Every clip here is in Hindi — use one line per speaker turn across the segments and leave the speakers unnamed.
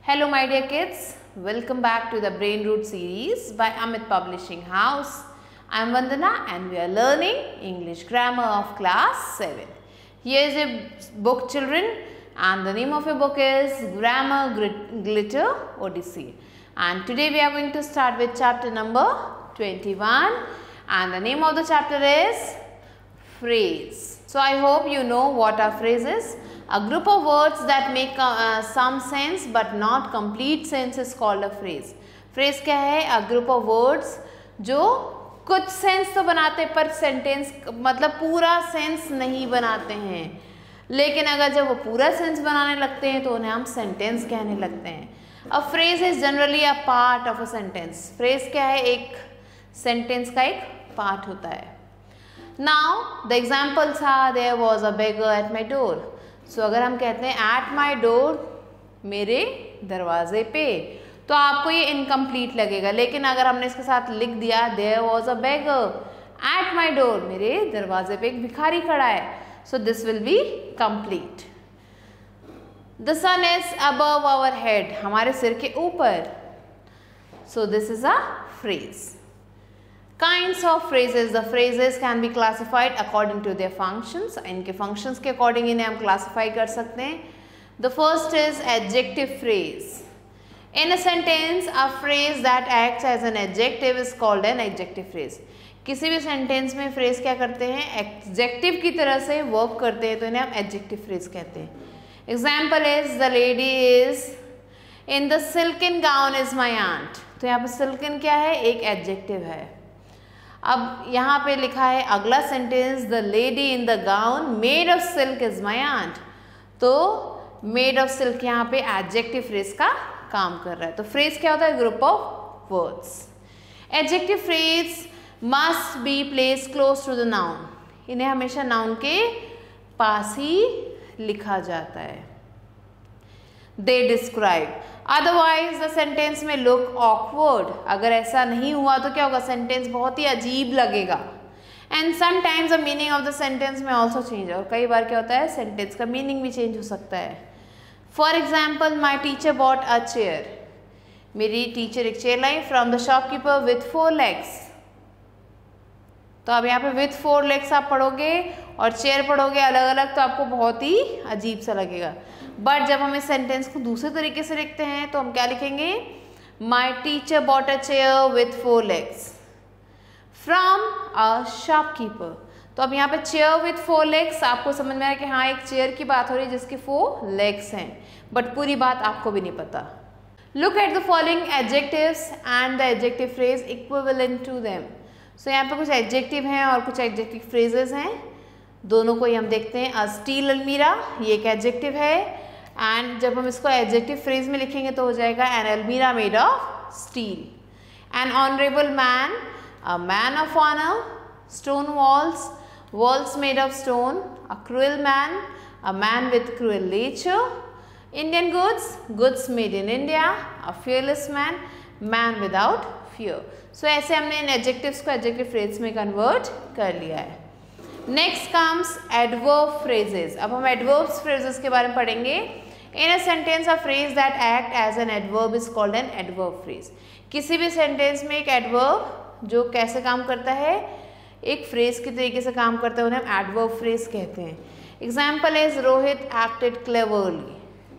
Hello my dear kids, welcome back to the Brain Root series by Amit Publishing House. I am Vandana and we are learning English grammar of class 7. Here is a book children and the name of a book is Grammar Glitter Odyssey. And today we are going to start with chapter number 21 and the name of the chapter is Phrase. So I hope you know what are phrases. A group of words that make some sense but not complete sense is called a phrase. Phrase क्या है? A group of words जो कुछ सेंस तो बनाते हैं पर सेंटेंस मतलब पूरा सेंस नहीं बनाते हैं, लेकिन अगर जब वो पूरा सेंस बनाने लगते हैं तो उन्हें हम सेंटेंस कहने लगते हैं. A phrase is generally a part of a sentence. Phrase क्या है? एक सेंटेंस का एक पार्ट होता है. Now the examples are there was a beggar at my door. So अगर हम कहते हैं एट माई डोर, मेरे दरवाजे पे, तो आपको ये इनकम्प्लीट लगेगा. लेकिन अगर हमने इसके साथ लिख दिया there was a beggar at my door, मेरे दरवाजे पे एक भिखारी खड़ा है, so this will be complete. The sun is above our head, हमारे सिर के ऊपर, so this is a phrase. Kinds of phrases. The phrases can be classified according to their functions. इनके functions के according इन्हें हम classify कर सकते हैं. The first is adjective phrase. In a sentence, a phrase that acts as an adjective is called an adjective phrase. किसी भी sentence में phrase क्या करते हैं? adjective की तरह से work करते हैं, तो इन्हें हम adjective phrase कहते हैं. Example is the lady is in the silken gown is my aunt. तो यहाँ पे silken क्या है? एक adjective है. अब यहाँ पे लिखा है अगला sentence the lady in the gown made of silk is my aunt. तो मेड ऑफ सिल्क यहाँ पे एडजेक्टिव फ्रेज का काम कर रहा है. तो फ्रेज क्या होता है? Group of words. Adjective phrase must be place close to the noun. इन्हें हमेशा नाउन के पास ही लिखा जाता है. They describe, otherwise the sentence में लुक ऑकवर्ड. अगर ऐसा नहीं हुआ तो क्या होगा? सेंटेंस बहुत ही अजीब लगेगा. And sometimes the meaning of the sentence में ऑल्सो चेंज. और कई बार क्या होता है? सेंटेंस का मीनिंग भी चेंज हो सकता है. For example my teacher bought a chair. मेरी टीचर एक चेयर लाई from the shopkeeper with 4 legs. तो अब यहाँ पे विथ 4 legs आप पढ़ोगे और चेयर पढ़ोगे अलग अलग, तो आपको बहुत ही अजीब सा लगेगा. बट जब हम इस सेंटेंस को दूसरे तरीके से लिखते हैं तो हम क्या लिखेंगे? My teacher bought a chair with 4 legs from a shopkeeper. तो अब यहाँ पे चेयर विथ 4 legs आपको समझ में आया कि हाँ एक चेयर की बात हो रही है जिसके 4 legs हैं, बट पूरी बात आपको भी नहीं पता. Look at the following adjectives and the adjective phrase equivalent to them. So यहाँ पे कुछ एडजेक्टिव हैं और कुछ एडजेक्टिव फ्रेजेस हैं. दोनों को ही हम देखते हैं. अ स्टील अलमीरा, ये एक एडजेक्टिव है, एंड जब हम इसको एडजेक्टिव फ्रेज में लिखेंगे तो हो जाएगा an almirah made of steel. An honourable man, a man of honour. Stone walls, walls made of stone. A cruel man, a man with cruel nature. Indian goods, goods made in India. A fearless man, man without fear. So ऐसे हमने इन एडजेक्टिव्स को एडजेक्टिव फ्रेज में कन्वर्ट कर लिया है. Next comes adverb phrases. अब हम एडवर्ब्स फ्रेजेस के बारे में पढ़ेंगे. In a sentence a phrase that act as an adverb is called an adverb phrase. किसी भी सेंटेंस में एक एडवर्ब जो कैसे काम करता है? एक फ्रेज की तरीके से काम करता है, उन्हें हम एडवर्ब फ्रेज कहते हैं. Example is Rohit acted cleverly.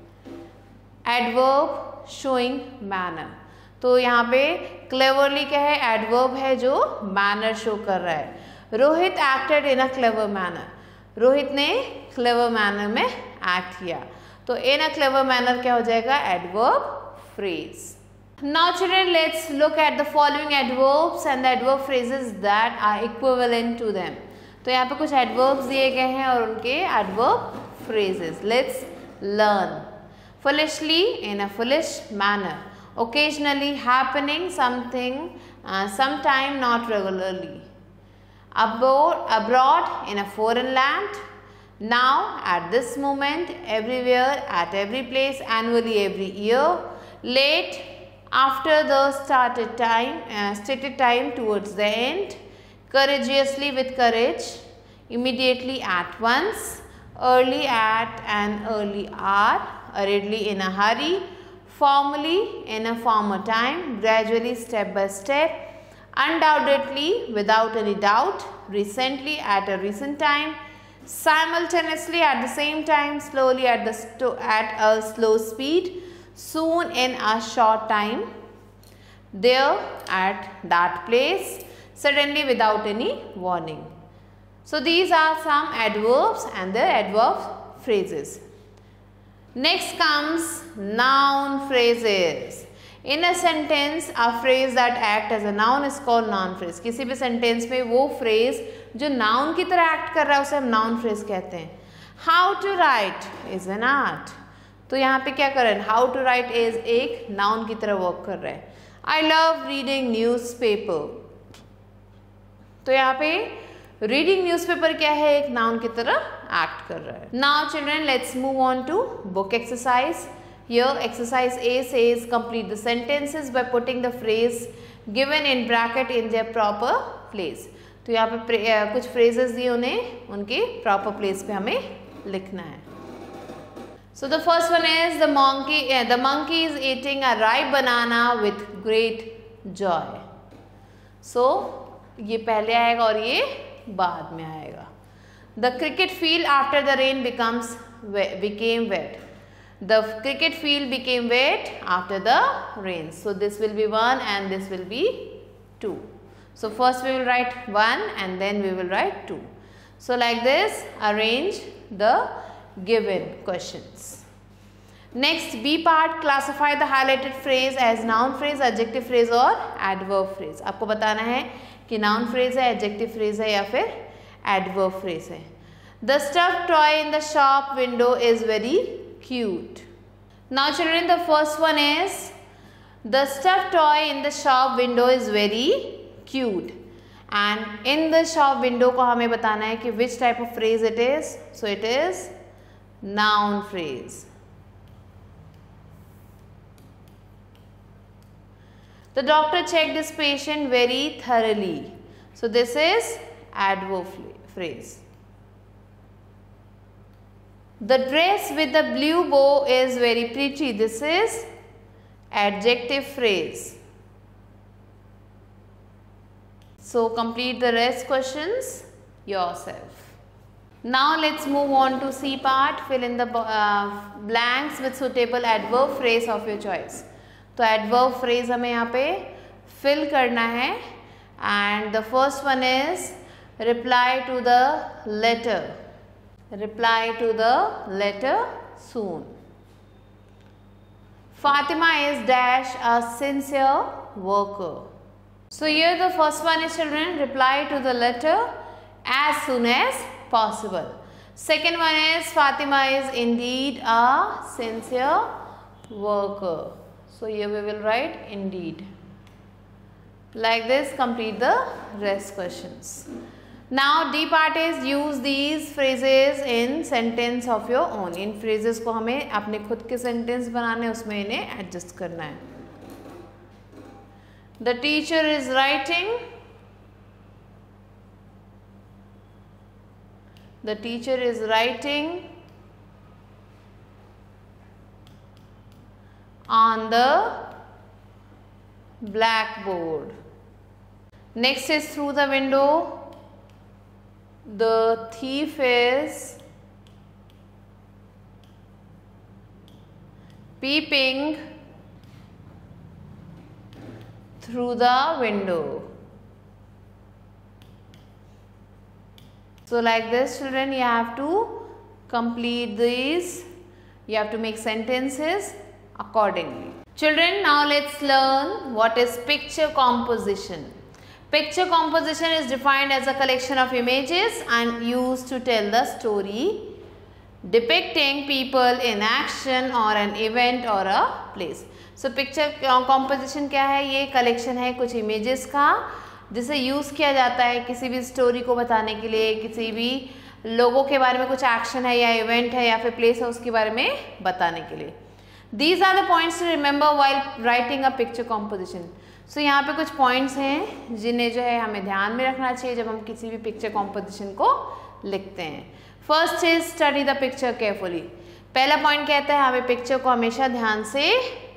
Adverb showing manner. तो यहाँ पे क्लेवरली क्या है? एडवर्ब है जो मैनर शो कर रहा है. Rohit acted in a clever manner. Rohit ने क्लेवर मैनर में एक्ट किया. तो इन अ क्लेवर मैनर क्या हो जाएगा? Adverb phrase. Now children let's look at the following adverbs and the adverb phrases that are equivalent to them. तो यहाँ पे कुछ एडवर्ब्स दिए गए हैं और उनके adverb phrases. Let's learn. foolishly, in a foolish manner. Occasionally, happening, something, sometime, not regularly. Abroad, in a foreign land. Now, at this moment, everywhere, at every place, annually, every year. Late, after the stated time, towards the end. Courageously, with courage. Immediately, at once. Early, at an early hour. Hurriedly, in a hurry. formally, in a former time, gradually, step by step, undoubtedly, without any doubt, recently, at a recent time, simultaneously, at the same time, slowly, at a slow speed, soon, in a short time, there, at that place, suddenly, without any warning. So these are some adverbs and their adverb phrases. Next comes noun phrases. In a sentence, a phrase that act as a noun is called noun phrase. किसी भी sentence में वो phrase जो noun की तरह act कर रहा है उसे हम noun phrase कहते हैं. How to write is an art. तो यहाँ पे क्या कर रहे हैं? How to write is एक noun की तरह work कर रहा है. I love reading newspaper. तो यहाँ पे रीडिंग न्यूज़पेपर क्या है? एक नाउन की तरह एक्ट कर रहा है. Now children, let's move on to book exercise. Here exercise A says complete the sentences by putting the phrase given in bracket in their proper place. तो यहाँ पे कुछ फ्रेजेस दिए उन्हें उनके प्रॉपर प्लेस पे हमें लिखना है. So the first one is the monkey is eating a ripe banana with great joy. सो ये पहले आएगा और ये बाद में आएगा. The cricket field after the rain became wet. The cricket field became wet after the rain. So this will be 1 and this will be 2. So first we will write 1 and then we will write 2. So like this, arrange the given questions. Next, B part, classify the highlighted phrase as noun phrase, adjective phrase और adverb phrase. आपको बताना है कि noun phrase है, adjective phrase है या फिर adverb phrase है. The stuffed toy in the shop window is very cute. Now children, the first one is the stuffed toy in the shop window is very cute. And in the shop window को हमें बताना है कि which type of phrase it is. So it is noun phrase. The doctor checked this patient very thoroughly. So this is adverb phrase. The dress with the blue bow is very pretty. This is adjective phrase. So complete the rest questions yourself. Now let's move on to C part. Fill in the blanks with suitable adverb phrase of your choice. तो एडवर्ब फ्रेज हमें यहाँ पे फिल करना है. And the first one is reply to the letter. Reply to the letter soon. Fatima is dash a sincere worker. So here the first one is children reply to the letter as soon as possible. Second one is Fatima is indeed a sincere worker. So here we will write indeed. Like this, complete the rest questions. Now D part is use these phrases in sentence of your own. इन phrases को हमें अपने खुद के sentence बनाने, उसमें इन्हें adjust करना है. The teacher is writing. The teacher is writing on the blackboard. Next is through the window. The thief is peeping through the window. So like this children, you have to complete these. You have to make sentences accordingly. Children, now let's learn what is picture composition. Picture composition is defined as a collection of images and used to tell the story depicting people in action or an event or a place. So picture composition क्या है? ये collection है कुछ images का जिसे यूज़ किया जाता है किसी भी स्टोरी को बताने के लिए, किसी भी लोगों के बारे में कुछ एक्शन है या इवेंट है या फिर प्लेस है उसके बारे में बताने के लिए. These are the points to remember while writing a picture composition. So यहाँ पे कुछ points हैं जिन्हें जो है हमें ध्यान में रखना चाहिए जब हम किसी भी picture composition को लिखते हैं. First is study the picture carefully. पहला point कहता है हमें picture को हमेशा ध्यान से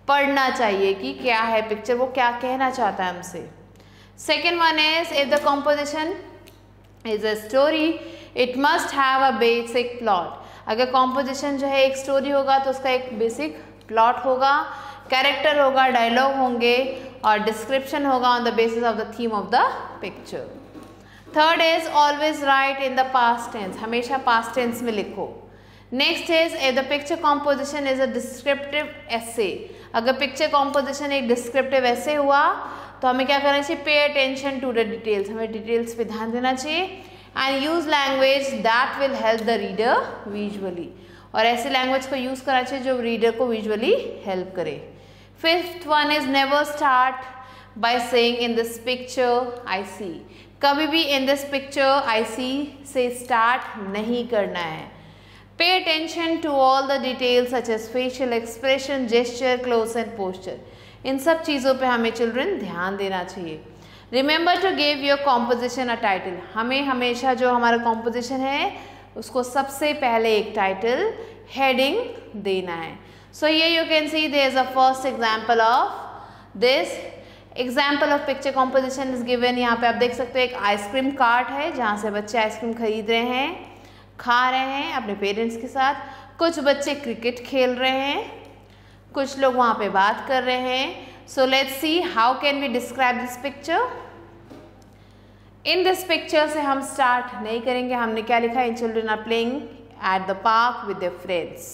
पढ़ना चाहिए कि क्या है पिक्चर, वो क्या कहना चाहता है हमसे। Second one is if the composition is a story it must have a basic plot. अगर कॉम्पोजिशन जो है एक स्टोरी होगा तो उसका एक बेसिक प्लॉट होगा, कैरेक्टर होगा, डायलॉग होंगे और डिस्क्रिप्शन होगा on the basis of the theme of the picture. Third is always write in the past tense, हमेशा पास्ट टेंस में लिखो। Next is if the picture composition is a descriptive एसे। अगर पिक्चर कॉम्पोजिशन एक डिस्क्रिप्टिव एसे हुआ तो हमें क्या करना चाहिए, pay attention to the details, हमें डिटेल्स पे ध्यान देना चाहिए and use language that will help the reader visually, और ऐसी लैंग्वेज को यूज करना चाहिए जो रीडर को विजुअली हेल्प करे। Fifth one is never start by saying in this picture I see. कभी भी इन दिस पिक्चर आई सी से स्टार्ट नहीं करना है। Pay attention to all the details such as facial expression, gesture, clothes and posture. इन सब चीज़ों पे हमें चिल्ड्रन ध्यान देना चाहिए। Remember to give your composition a title. हमें हमेशा जो हमारा कॉम्पोजिशन है उसको सबसे पहले एक टाइटल, हेडिंग देना है। सो ये you can see there is a first example of this. Example of picture composition is given. यहाँ पे आप देख सकते हो एक आइसक्रीम कार्ट है जहाँ से बच्चे आइसक्रीम खरीद रहे हैं, खा रहे हैं अपने पेरेंट्स के साथ। कुछ बच्चे क्रिकेट खेल रहे हैं, कुछ लोग वहाँ पे बात कर रहे हैं। So let's see how can we describe this picture. In this picture से हम स्टार्ट नहीं करेंगे। हमने क्या लिखा है, children are playing at the park with their friends.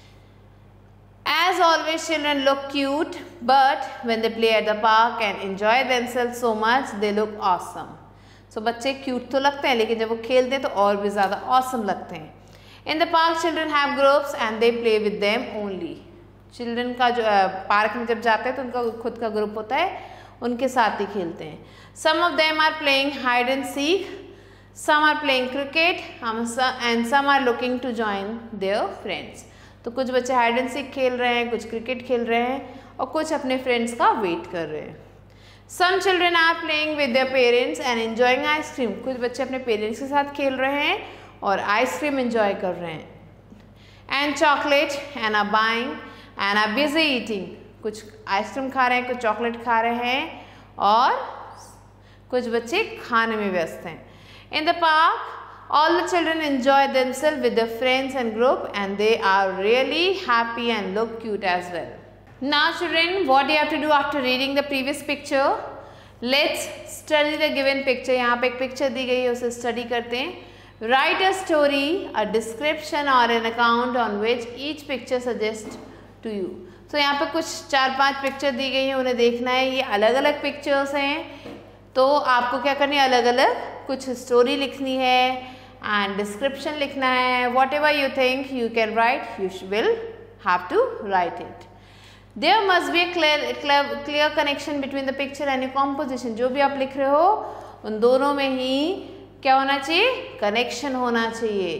As always, children look cute, but when they play at the park and enjoy themselves so much, they look awesome. So बच्चे cute तो लगते हैं, लेकिन जब वो खेलते हैं तो और भी ज़्यादा awesome लगते हैं। In the park, children have groups and they play with them only. Children का जो पार्क में जब जाते हैं तो उनका खुद का ग्रुप होता है, उनके साथ ही खेलते हैं। Some of them are playing hide and seek, some are playing cricket, and some are looking to join their friends. तो कुछ बच्चे हाइड एंड सीक खेल रहे हैं, कुछ क्रिकेट खेल रहे हैं और कुछ अपने फ्रेंड्स का वेट कर रहे हैं। Some children are playing with their parents and enjoying ice cream. कुछ बच्चे अपने पेरेंट्स के साथ खेल रहे हैं और आइसक्रीम एंजॉय कर रहे हैं। And chocolate and are buying and are busy eating. कुछ आइसक्रीम खा रहे हैं, कुछ चॉकलेट खा रहे हैं और कुछ बच्चे खाने में व्यस्त हैं। In the park, all the children enjoy themselves with their friends and group and they are really happy and look cute as well. Now children, what you have to do after reading the previous picture? Let's study the given picture. यहाँ पे एक पिक्चर दी गई है, उसे स्टडी करते हैं। Write a story, a description or an account on which each picture suggests to you. तो यहाँ पे कुछ 4-5 पिक्चर दी गई हैं, उन्हें देखना है। ये अलग अलग पिक्चर्स हैं तो आपको क्या करनी है, अलग अलग कुछ स्टोरी लिखनी है and description लिखना है। whatever you think you can write, you will have to write it. There must be a clear connection between the picture and your composition. जो भी आप लिख रहे हो उन दोनों में ही क्या होना चाहिए, कनेक्शन होना चाहिए।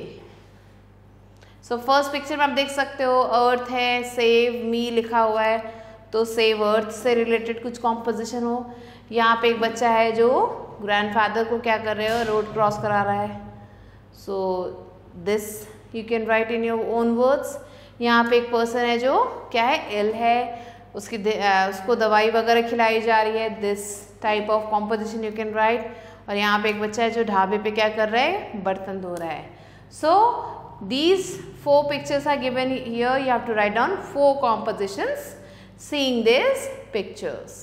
सो फर्स्ट पिक्चर में आप देख सकते हो अर्थ है, सेव मी लिखा हुआ है, तो सेव अर्थ से रिलेटेड कुछ कॉम्पोजिशन हो। यहाँ पे एक बच्चा है जो ग्रैंडफादर को क्या कर रहे हो, रोड क्रॉस करा रहा है। So this you can write in your own words. यहाँ पे एक पर्सन है जो क्या है, इल है, उसको दवाई वगैरह खिलाई जा रही है। This type of composition you can write. और यहाँ पे एक बच्चा है जो ढाबे पे क्या कर रहा है, बर्तन धो रहा है। सो these 4 pictures are given here. You have to write down 4 compositions seeing these pictures.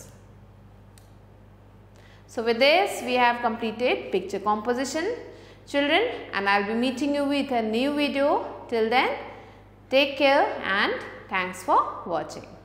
So with this we have completed picture composition, children, and I'll be meeting you with a new video. Till then, take care and thanks for watching.